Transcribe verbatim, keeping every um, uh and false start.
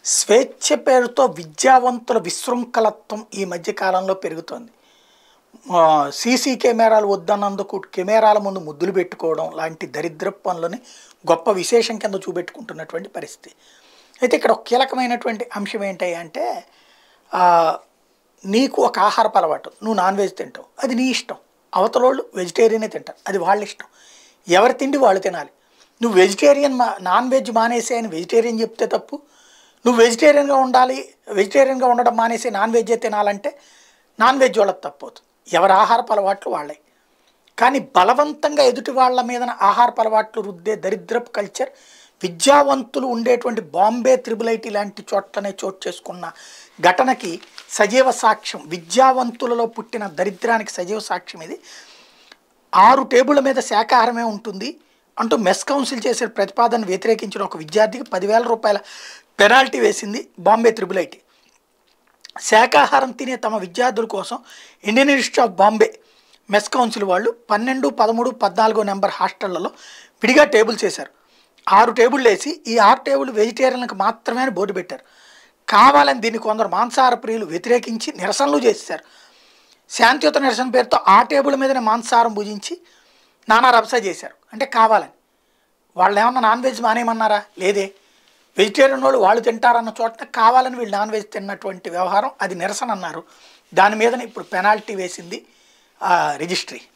స్వేచ్ఛ పేరుతో విద్యావంతుల విశృంఖలత్వం ఈ మధ్య కాలంలో పెరుగుతోంది. ఆహ్, సీసీ కెమెరాలు వద్దన్నందుకు కెమెరాల ముందు ముద్దులు పెట్టుకోవడం లాంటి దరిద్రపు పనులని గొప్ప విశేషం కింద చూపెట్టుకుంటున్నటువంటి పరిస్థితి. అయితే ఇక్కడ ఒక కీలకమైనటువంటి అంశం ఏంటి అంటే ఆహ్, నీకు ఒక ఆహారపు అలవాటు. నువ్వు నాన్ వెజ్ తింటావు. అది నీ ఇష్టం. అవతలోళ్ళు వెజిటేరియనే తింటారు. అది వాళ్ళ ఇష్టం. ఎవరి తిండి వాళ్ళు తినాలి. నువ్వు వెజిటేరియన్ మా నాన్ వెజ్ మానేసే అని వెజిటేరియన్ చెప్తే తప్పు. నువ్వు వెజిటేరియన్‌గా ఉండాలి, వెజిటేరియన్‌గా ఉండడం మానేసి నాన్ వెజ్జే తినాలంటే నాన్ వెజ్ వాళ్ళకి తప్పవుతుంది. ఎవరి ఆహారపు అలవాట్లు వాళ్ళయి. కానీ బలవంతంగా ఎదుటి వాళ్ళ మీదన ఆహారపు అలవాట్లు రుద్దే దరిద్రపు కల్చర్ విద్యావంతులు ఉండేటువంటి బాంబే త్రిబుల్ ఐటీ లాంటి చోట్లనే చోటు చేసుకున్న ఘటనకి సజీవ సాక్ష్యం. విద్యావంతులలో పుట్టిన దరిద్రానికి సజీవ సాక్ష్యం ఇది. ఆరు టేబుళ్ళ మీద శాకాహారమే ఉంటుంది అంటూ మెస్ కౌన్సిల్ చేసే ప్రతిపాదనను వ్యతిరేకించిన ఒక విద్యార్థికి పదివేల రూపాయల పెనాల్టీ వేసింది బాంబే త్రిబుల్ ఐటీ. శాకాహారం తినే తమ విద్యార్థుల కోసం Indian Institute of Bombay mess council వాళ్ళు పన్నెండు పదమూడు పద్నాలుగో నెంబర్ హాస్టళ్లలో విడిగా టేబుల్ చేశారు. ఆరు టేబుళ్ళు వేసి ఈ ఆరు టేబుల్ వెజిటేరియన్లకు మాత్రమే అని బోర్డు పెట్టారు. కావాలని దీన్ని కొందరు మాంసాహార ప్రియులు వ్యతిరేకించి నిరసనలు చేశారు. శాంతియుత నిరసన పేరుతో ఆ టేబుల్ మీదనే మాంసాహారం భుజించి నానా రభస చేశారు. అంటే కావాలని. వాళ్ళు ఏమన్నా నాన్ వెజ్ మానేయమన్నారా? లేదే. వెజిటేరియన్ వాళ్ళు వాళ్ళు తింటారన్న చోట కావాలని వీళ్ళు నాన్ వెజ్ తిన్నటువంటి వ్యవహారం అది నిరసన అన్నారు. దాని మీదనే ఇప్పుడు పెనాల్టీ వేసింది రిజిస్ట్రీ.